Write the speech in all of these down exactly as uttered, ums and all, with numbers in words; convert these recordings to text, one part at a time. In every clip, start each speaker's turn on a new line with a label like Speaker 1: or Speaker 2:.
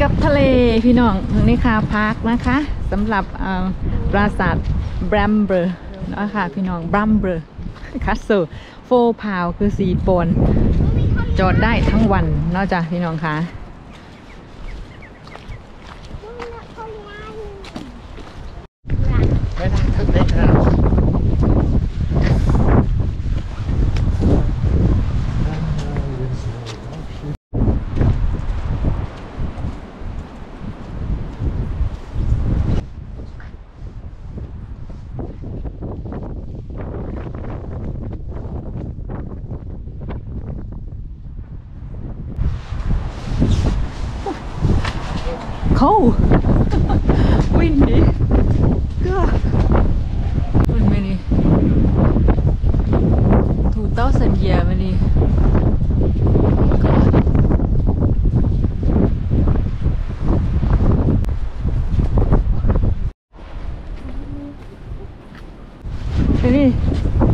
Speaker 1: กับทะเลพี่น้องนี่ค่ะพาร์คนะคะสำหรับปราสาทแบรมเบอร์นะคะพี่น้องแบรมเบอร์คัสเซิลโฟพาวคือสีปนจอดได้ทั้งวันนอกจากพี่น้องคะเขาวินดิก็มันไม่ดีถูกเต้าสัญญาไม่ดีไปดิ
Speaker 2: ส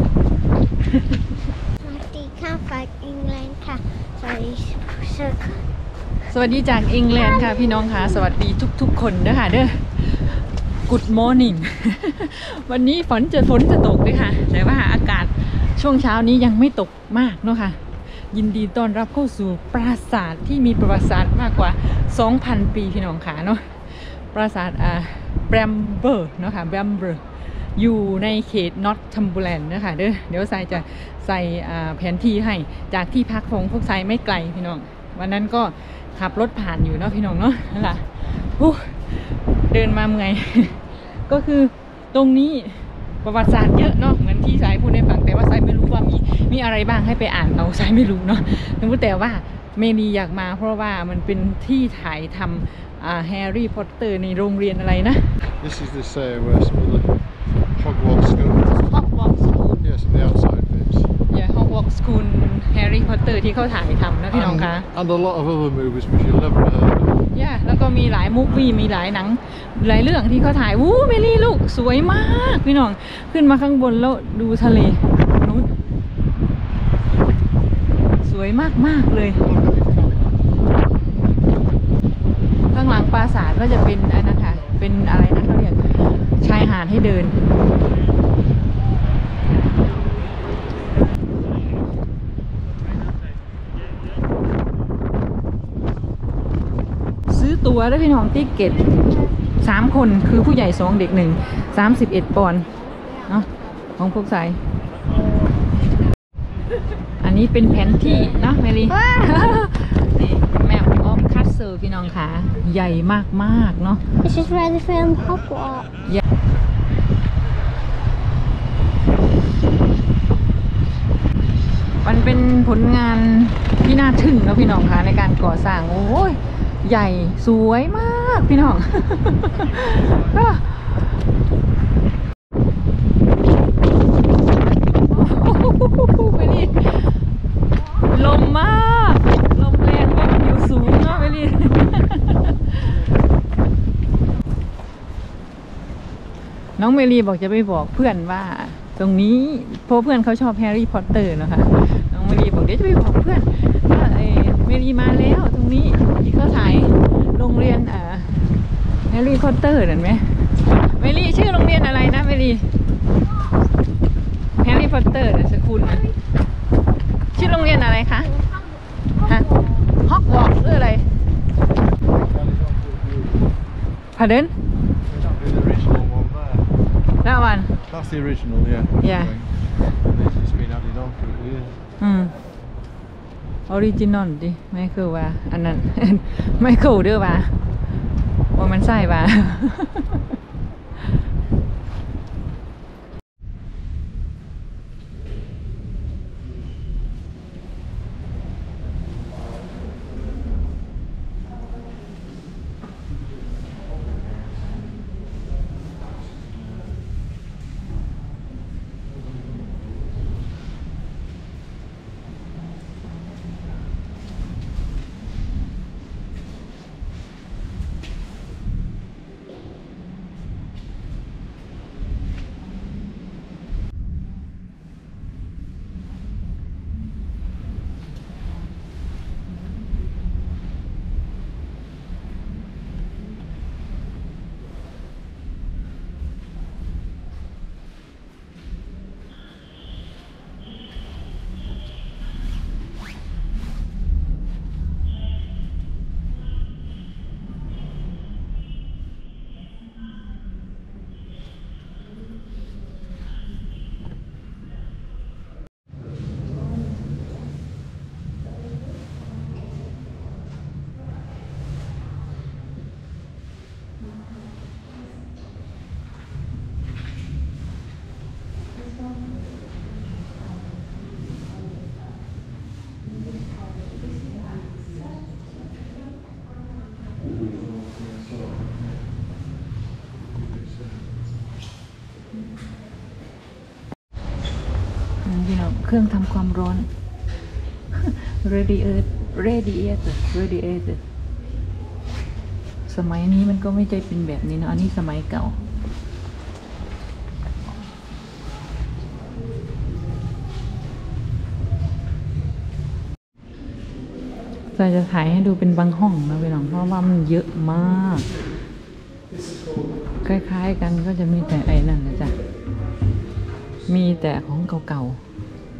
Speaker 2: วัสดีค่ะจากอังกฤษค่ะสวัสดี
Speaker 1: สวัสดีจากอังกฤษค่ะพี่น้องค่ะสวัสดีทุกๆคนด้วยค่ะเด้อ Good morning วันนี้ฝนจะฝนจะตกด้วยค่ะแต่ว่าอากาศช่วงเช้านี้ยังไม่ตกมากเนาะค่ะยินดีต้อนรับเข้าสู่ปราสาทที่มีประวัติศาสตร์มากกว่า สองพัน ปีพี่น้องค่ะเนาะปราสาทอ่าแบรมเบอร์เนาะค่ะแบรมเบอร์อยู่ในเขตนอตทัมเบอร์แลนด์นะคะเด้อเดี๋ยวทรายจะใส่แผนที่ให้จากที่พักของพวกทรายไม่ไกลพี่น้องวันนั้นก็ขับรถผ่านอยู่เนาะพี่น้องเนาะนั่นแหละเดินมาเมื่อย ก็คือตรงนี้ประวัติศาสตร์เยอะเนาะเหมือนที่ทรายพูดให้ฟังแต่ว่าทรายไม่รู้ว่ามีมีอะไรบ้างให้ไปอ่านเอาทรายไม่รู้เนาะแต่ว่าเมลีอยากมาเพราะว่ามันเป็นที่ถ่ายทำแฮร์รี่พอตเตอร์ในโรงเรียนอะไรนะ
Speaker 3: This is the say where some of the Hogwarts school.
Speaker 1: Hogwarts school.
Speaker 3: Yes, and the outside bits.
Speaker 1: Yeah, Hogwarts school Harry Potter ที่เขาถ่ายทำนะพี่น้องคะ
Speaker 3: And a lot of other movies which you'll never heard of.
Speaker 1: Yeah แล้วก็มีหลายมูฟวี่มีหลายหนังหลายเรื่องที่เขาถ่ายวู้เมลี่ลูกสวยมากพี่น้องขึ้นมาข้างบนแล้วดูทะเลนู้นสวยมากมากเลยข้างหลังปราสาทก็จะเป็นอันนั้นค่ะเป็นอะไรนะเขาเรียกชายหาดให้เดินซื้อตั๋วได้พี่น้องติ๊กเก็ตสามคนคือผู้ใหญ่สองเด็กหนึ่งสามสิบเอ็ดปอนด์เนาะของพวกสายอันนี้เป็นแผนที่เนาะเมลี่นี่แมปออฟคัสเซิลพี่น้องค่ะใหญ่มากๆเนาะ
Speaker 2: This is where the film Hogwarts
Speaker 1: มันเป็นผลงานที่น่าทึ่งเนาะพี่น้องค่ะในการก่อสร้างโอ้ยใหญ่สวยมากพี่น้อง ไปดิลมมากลมแรงเพราะมันอยู่สูงเนาะไปดิ น้องเมลีบอกจะไปบอกเพื่อนว่าตรงนี้เพราะเพื่อนเขาชอบแฮร์รี่พอตเตอร์นะคะน้องเมลีบอกเดี๋ยวจะไปบอกเพื่อนว่าเอเมลีมาแล้วตรงนี้ที่เขาถ่ายโรงเรียนอ่าแฮร์รี่พอตเตอร์เห็นไหมเมลีชื่อโรงเรียนอะไรนะเมลีแฮร์รี่พอตเตอร์นะสกุลนะชื่อโรงเรียนอะไรคะฮะฮอกวอตส์หรืออะไรพาเดินThat one.
Speaker 3: That's the original, yeah.
Speaker 1: Yeah.
Speaker 3: And this has been added on through the years.
Speaker 1: อืมออริจินอลดิไม่คือว่าอันนั้น ไม่คือเด้อว่าว่ามันใช่ว่าพี่น้องเครื่องทำความร้อน radiator radiator radiator สมัยนี้มันก็ไม่ใช่เป็นแบบนี้นะอันนี้สมัยเก่าเราจะถ่ายให้ดูเป็นบางห้องนะพี่น้องเพราะว่ามันเยอะมากคล้ายๆกันก็จะมีแต่ไอ้นั่นนะจ๊ะมีแต่ของเก่าๆ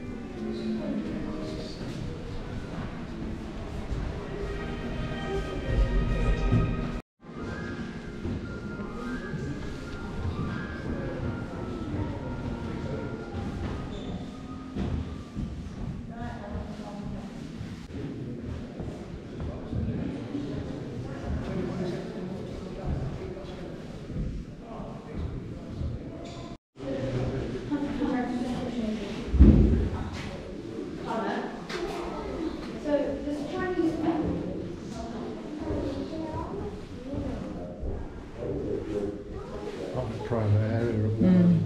Speaker 3: Private area up
Speaker 1: อื
Speaker 3: there.
Speaker 1: ม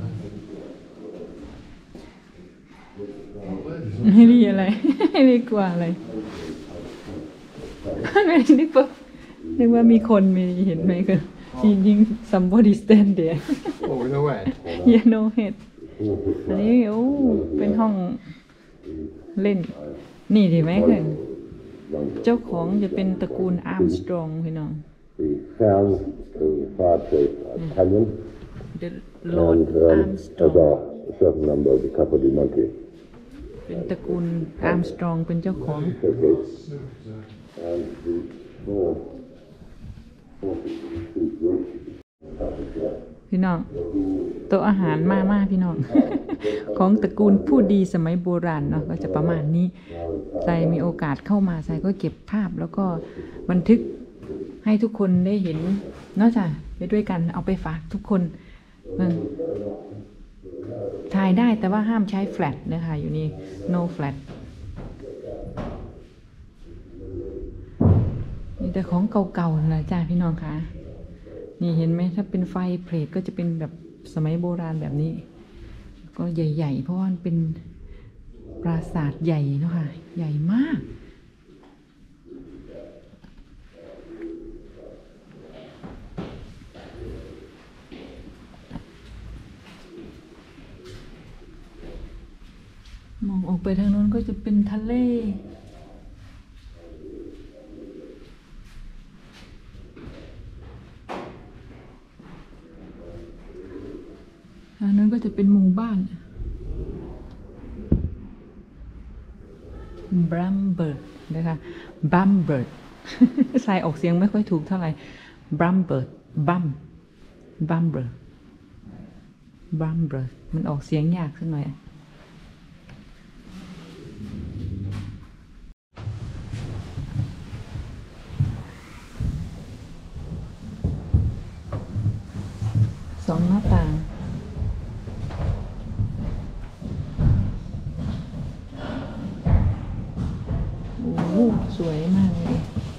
Speaker 1: ไม่ดีอะไร ไม่ดีกว่าอะไร ไม่ได้นึกว่านึกว่ามีคนมีเห็นไหมคือจริงๆ somebody stand there
Speaker 3: Oh, with a wet.
Speaker 1: you know it อันนี้โอ้เป็นห้องเล่น นี่ดีไหมคือเจ้าของจะเป็นตระกูลอาร์มสตรองพี่น้อง
Speaker 4: The sound of the fireplace Italian
Speaker 1: The Lord
Speaker 4: and um,
Speaker 1: Armstrong
Speaker 4: as are a certain number of the Capo di Monte
Speaker 1: เป็นตระกูลอาร์มสตรองเป็นเจ้าของ
Speaker 4: showcase and the small forty-two roof
Speaker 1: พี่น้องโต๊ะอาหารมากมากพี่น้อง ของตระกูลผู้ดีสมัยโบราณเนาะก็จะประมาณนี้ใจมีโอกาสเข้ามาใจก็เก็บภาพแล้วก็บันทึกให้ทุกคนได้เห็นนอกจากไปด้วยกันเอาไปฝากทุกคนถ่ายได้แต่ว่าห้ามใช้แฟลชนะคะอยู่นี่ no flash นี่แต่ของเก่าๆนะจ้าพี่น้องคะนี่เห็นไหมถ้าเป็นไฟเพลทก็จะเป็นแบบสมัยโบราณแบบนี้ก็ใหญ่ๆเพราะว่ามันเป็นปราสาทใหญ่เนาะค่ะใหญ่มากมองออกไปทางโน้นก็จะเป็นทะเลทางนั้นก็จะเป็นหมู่บ้านบรัมเบิร์ดนะคะบัมเบิร์ด ใส่ออกเสียงไม่ค่อยถูกเท่าไหร่บรัมเบิร์ดบัมบัมเบิร์ดบัมเบิร์ดมันออกเสียงยากสักหน่อยสองหน้าต่างโอ้โหสวยมากเลย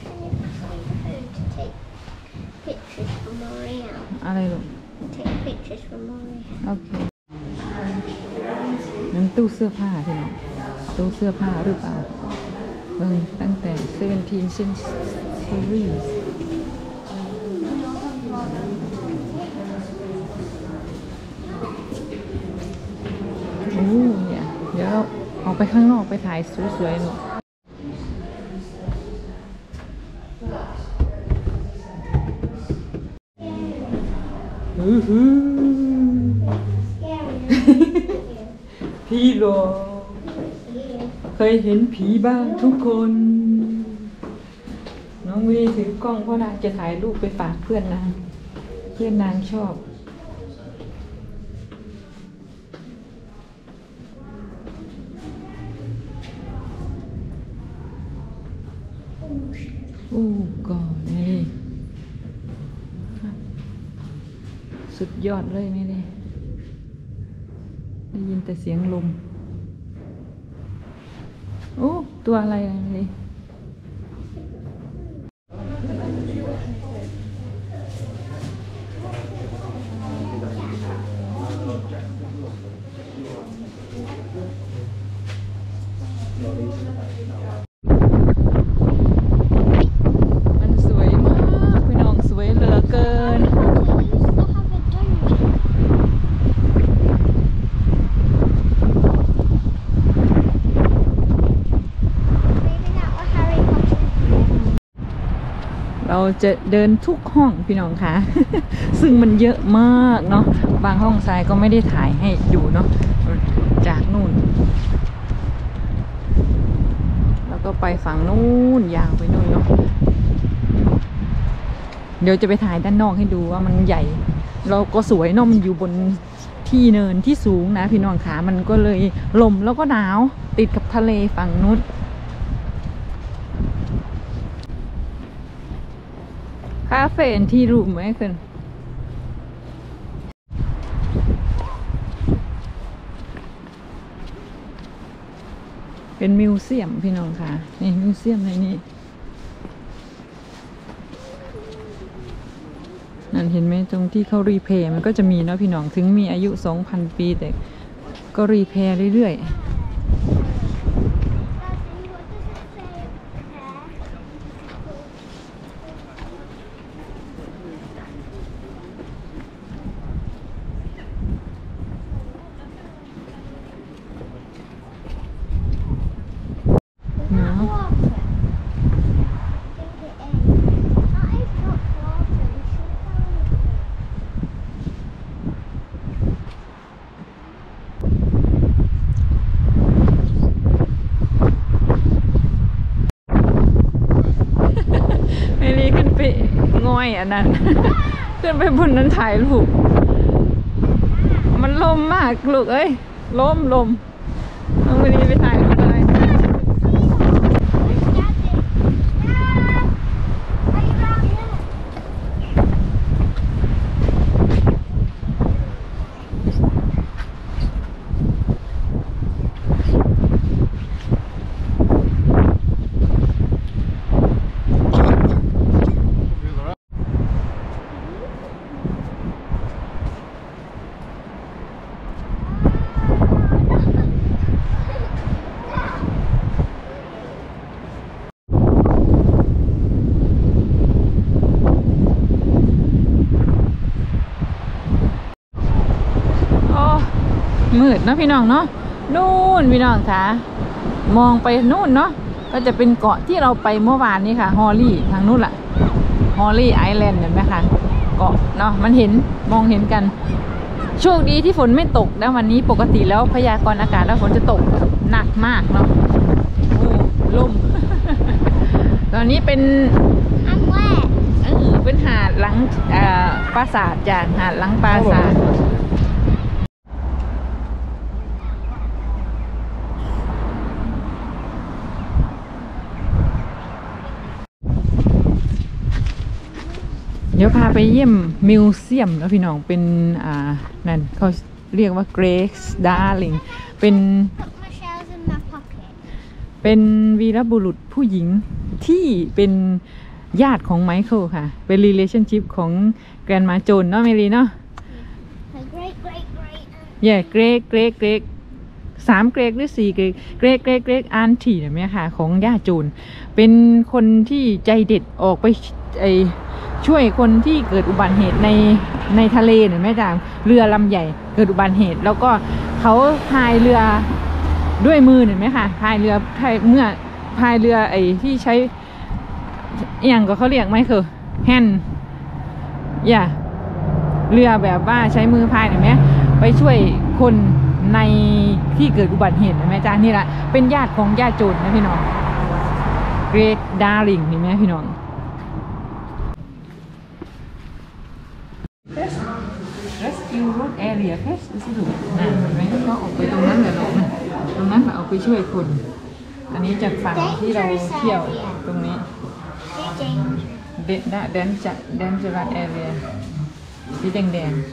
Speaker 2: Pictures for Maria.
Speaker 1: อะไรลูก
Speaker 2: Take pictures for Maria.
Speaker 1: โอเคนั่นตู้เสื้อผ้าพี่น้องตู้เสื้อผ้าหรือเปล่าเบิ่งตั้งแต่ seventeen century โอ้เนี่ยเดี๋ยวเราออกไปข้างนอกไปถ่ายสวยๆหนูอื้อหือพี่หลอเคยเห็นผีบ้างทุกคน น้องวีถือกล้องเพราะนางจะถ่ายรูปไปฝากเพื่อนนางเพื่อนนางชอบโอ้ก่อนนี่สุดยอดเลยไม่ได้ได้ยินแต่เสียงลมโอ้ตัวอะไรอะไรไม่ได้มันสวยมากพี่น้องสวยเหลือเกิน เราจะเดินทุกห้องพี่น้องคะ ซึ่งมันเยอะมากเนาะบางห้องทรายก็ไม่ได้ถ่ายให้ดูเนาะจากนู่นแล้วก็ไปฝั่งนู้นยาวไปนู่นเนาะเดี๋ยวจะไปถ่ายด้านนอกให้ดูว่ามันใหญ่เราก็สวยเนาะมันอยู่บนที่เนินที่สูงนะพี่น้องขามันก็เลยลมแล้วก็หนาวติดกับทะเลฝั่งนู้นคาเฟ่ที่รูมไหมคุณเป็นมิวเซียมพี่น้องค่ะนี่มิวเซียมในนี้นั่นเห็นไหมตรงที่เขารีเพย์มันก็จะมีเนาะพี่น้องถึงมีอายุ สองพัน ปีแต่ก็รีเพย์เรื่อยๆง่อยอันนั้น ขึ้นไปบนนั้นถ่ายรูปมันลมมากลูกเอ้ยลมลมต้องไปนี่ไปถ่ายรูปอะไรมืดนะพี่น้องเนาะนู่นพี่น้องค่ะมองไปนู่นเนาะก็จะเป็นเกาะที่เราไปเมื่อวานนี้ค่ะฮอลลี่ทางนู่นแหละฮอลลี่ไอแลนด์เห็นไหมคะเกาะเนาะมันเห็นมองเห็นกันโชคดีที่ฝนไม่ตกนะวันนี้ปกติแล้วพยากรณ์อากาศแล้วฝนจะตกหนักมากเนาะโอ้ลม ตอนนี้เป็น
Speaker 2: อันแรก
Speaker 1: เออเป็นหาดหลังปราสาทจากหาดหลังปราสาทเดี๋ยวพาไปเยี่ยมมิวเซียมแล้วพี่น้องเป็นอ่านั่นเขาเรียกว่า Grace Darling เป็นเป็นวีรบุรุษผู้หญิงที่เป็นญาติของไมเคิลค่ะเป็น relationship ของแกรนมาโจนเนาะเมลีเนาะเย่เกรกเกรกเกรกสามเกรกหรือสี่เกรกเกรกเกรกเกรกอันที่เนี่ยไหมค่ะของญาติโจนเป็นคนที่ใจเด็ดออกไปไอช่วยคนที่เกิดอุบัติเหตุในในทะเลเนี่ยแม่จางเรือลำใหญ่เกิดอุบัติเหตุแล้วก็เขาพายเรือด้วยมือเห็นไหมคะพายเรือเมื่อพายเรือไอ้ที่ใช้อย่างก็เขาเรียกไหมคือแฮนด์อย่าเรือแบบว่าใช้มือพายเห็นไหมไปช่วยคนในที่เกิดอุบัติเหตุเห็นไหมจ้านี่แหละเป็นญาติของญาติโจรนะพี่น้อง Great Darling เห็นไหมพี่น้องrescue road area แค่สิลูกนะเห็นไหมก็ออกไปตรงนั้นเลยลูกนะตรงนั้นเอาไปช่วยคนอันนี้จากฝั่งที่เราเที่ยวตรงนี้เดนเดนจัดเดนจรัสแอเรียสีแดงแดง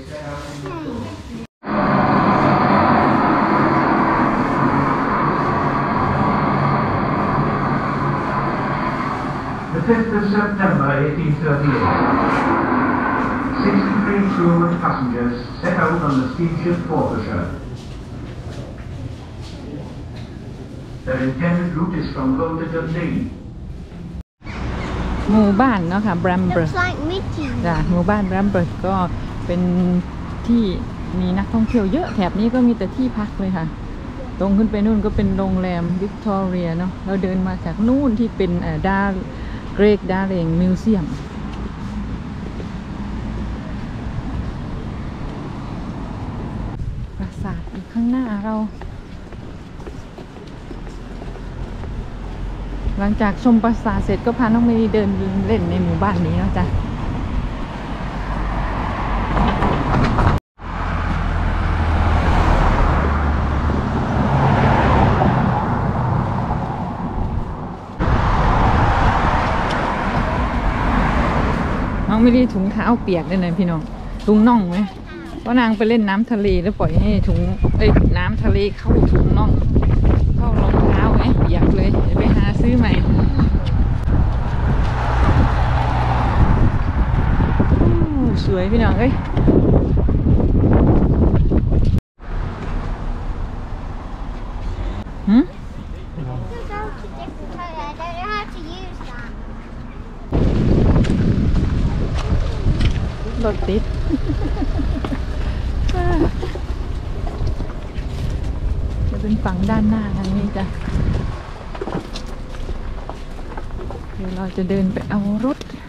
Speaker 5: The fifth of September eighteen thirty-eight. sixty-three crew and passengers set out on the steamship Frobisher. Their intended route is from Go to Dundee.
Speaker 1: หมู่บ้านเนาะค่ะแบรมเบิร์
Speaker 2: Looks like Mickey.
Speaker 1: จ้ะหมู่บ้านแบรมเบิร์ก็เป็นที่มีนักท่องเที่ยวเยอะแถบนี้ก็มีแต่ที่พักเลยค่ะ ตรงขึ้นไปนู่นก็เป็นโรงแรมวิกตอเรียเนาะเราเดินมาจากนู่นที่เป็นดาเกรกดาเรงมิวเซียมปราสาทอยู่ข้างหน้าเรา หลังจากชมปราสาทเสร็จก็พาน้องเมย์เดินเล่นในหมู่บ้านนี้นะจ๊ะน้องไม่ได้ถุงเท้าเปียกเลยนะพี่น้องถุงน่องไหมเพราะนางไปเล่นน้ำทะเลแล้วปล่อยให้ถุงเอ้ยน้ำทะเลเข้าถุงน่องเข้ารองเท้าไหมเปียกเลยเดี๋ยวไปหาซื้อใหม่สวยพี่น้องเอ้ยหืม
Speaker 2: You go to different toilet. I don't know how to use that.
Speaker 1: รถติด จะเป็นฝั่งด้านหน้าทางนี้จ้ะเดี๋ยวเราจะเดินไปเอารถ